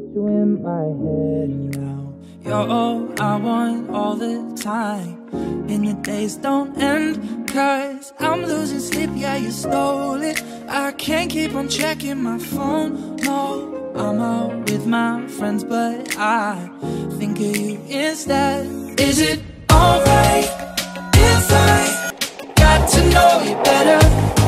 you in my head now. You're all I want all the time, and your days don't end, 'cause I'm losing sleep, yeah, you stole it. I can't keep on checking my phone, no. I'm out with my friends, but I think of you instead. Is it alright if I got to know you better?